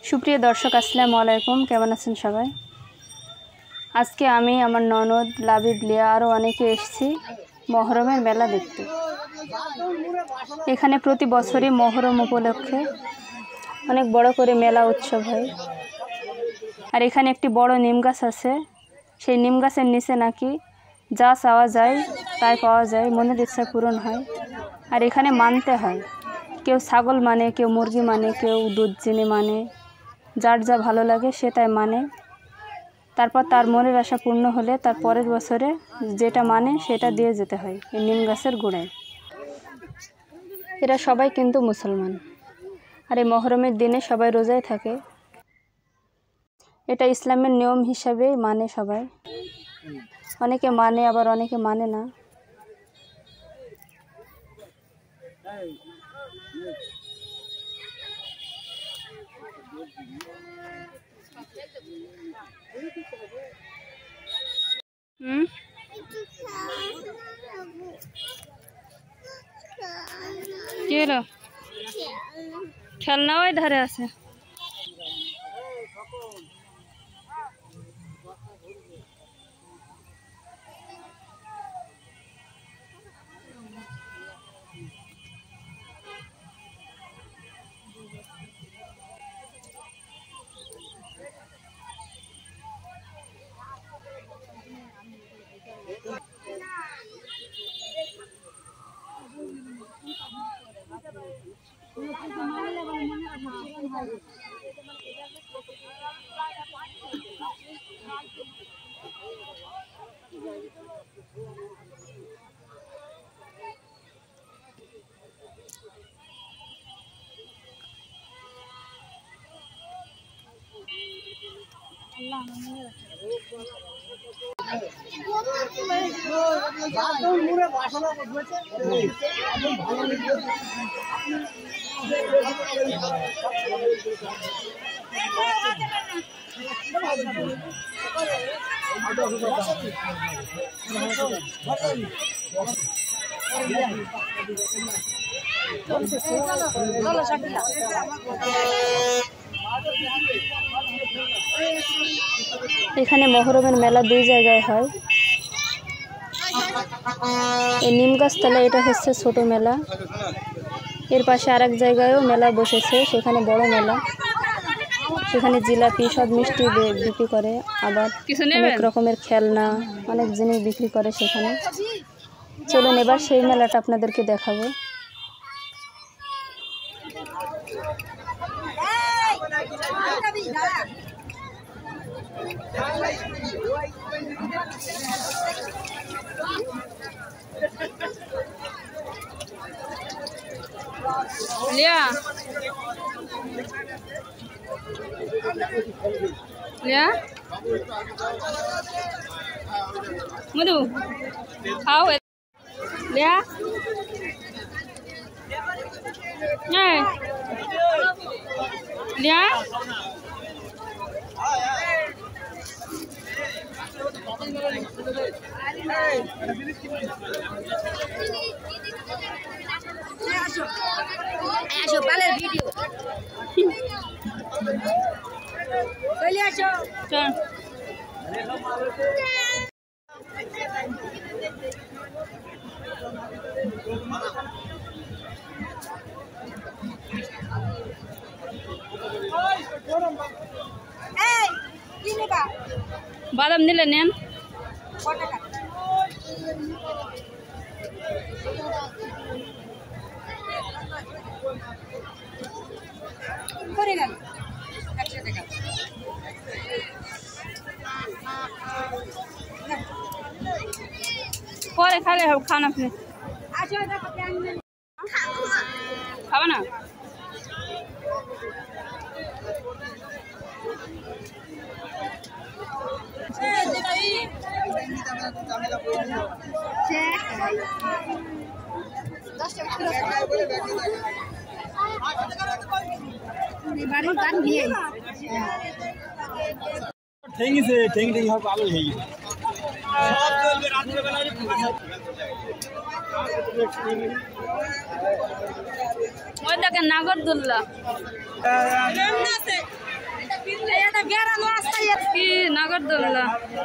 সুপ্রিয় দর্শক আসসালামু আলাইকুম, কেমন আছেন সবাই? আজকে আমি আমার ননদ লাবিব লিয়া আরও অনেকে এসেছি মহরমের মেলা দেখতে। এখানে প্রতি বছরই মহরম উপলক্ষে অনেক বড় করে মেলা উৎসব হয়। আর এখানে একটি বড় নিম গাছ আছে, সেই নিম গাছের নিচে নাকি যা চাওয়া যায় তাই পাওয়া যায়, মনের ইচ্ছা পূরণ হয়। আর এখানে মানতে হয়, কেউ ছাগল মানে, কেউ মুরগি মানে, কেউ দুধ চিনি মানে, যার যা ভালো লাগে সে তাই মানে। তারপর তার মনের আশা পূর্ণ হলে তার পরের বছরে যেটা মানে সেটা দিয়ে যেতে হয় এই নিম গাছের গোড়ায়। এরা সবাই কিন্তু মুসলমান, আর এই মহরমের দিনে সবাই রোজায় থাকে। এটা ইসলামের নিয়ম হিসাবেই মানে সবাই। অনেকে মানে, আবার অনেকে মানে না। কি হলো? খেলনা ওই ধারে আছে। এখানে মহরমের মেলা দুই জায়গায় হয়। এই নিম গাছতলা এটা হচ্ছে ছোট মেলা, এর পাশে আরেক জায়গায়ও মেলা বসেছে, সেখানে বড় মেলা। সেখানে জিলাপি সব মিষ্টি বিক্রি করে, আবার অনেক রকমের খেলনা, অনেক জিনিস বিক্রি করে সেখানে। চলুন এবার সেই মেলাটা আপনাদেরকে দেখাবো। লিয়া লিয়া মধু খাও। লিয়া লিয়া আসো পালের ভিডিও চলে আসো। চল এই কি নেবা? বাদাম নিলে নেন। কত টাকা? করে গেল 100 টাকা। পরে খালে হবে, খান আপনি। আসো দেখো প্যান খাবে না? ঠেঙ্গি সে ঠেঙ্গি ঠেঙ্গি হবে আলো হয়ে গেছে সব চলবে রাত্রে বেলা ওই দেখেন নাগরদোল্লা। কি নাগরদোল্লা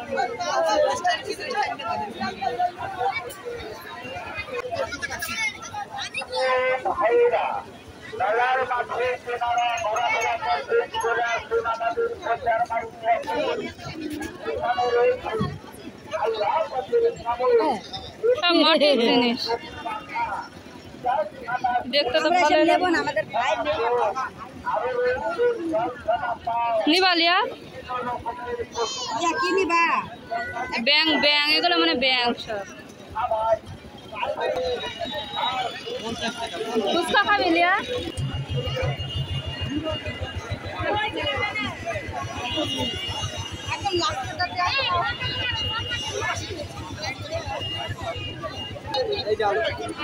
সব মাটির জিনিস দেখতে তো ভালো নেবো না আমাদের ভাই নিবালিয়া কি নিবা ব্যাং ব্যাং এগুলো মানে ব্যাং সব ফুচকা খাবি লিয়া একদম লাস্টটাতে এই যাও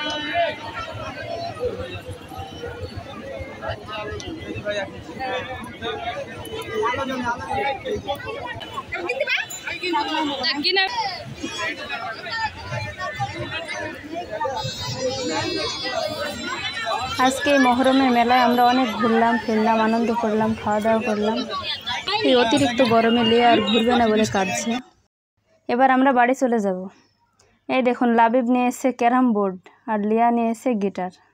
কিনা আজকে এই মহরমের মেলায় আমরা অনেক ঘুরলাম ফিরলাম আনন্দ করলাম খাওয়া দাওয়া করলাম এই অতিরিক্ত গরমে লিয়ে আর ঘুরবে না বলে কাটছে এবার আমরা বাড়ি চলে যাব এই দেখুন লাবিব নিয়ে এসে ক্যারাম বোর্ড আর লিয়া নিয়ে এসে গিটার